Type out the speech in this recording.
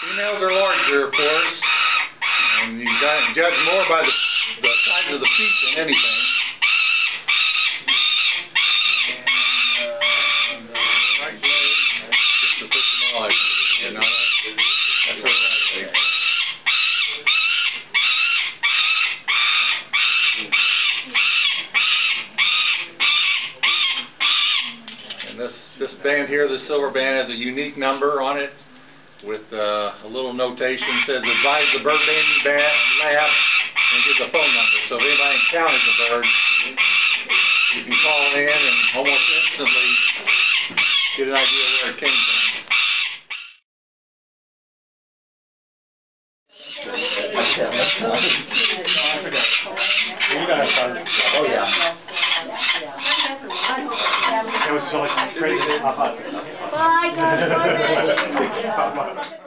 Females are larger, of course, and you judge more by the size of the feet than anything. And the right leg, just to put some eyes in it. That's the right leg. And this band here, the silver band, has a unique number on it with a little notation that says advise the bird banding lab and gives a phone number. So if anybody encounters a bird, you can call in and almost instantly get an idea where it came from. Oh yeah. It was so like crazy. Bye, guys.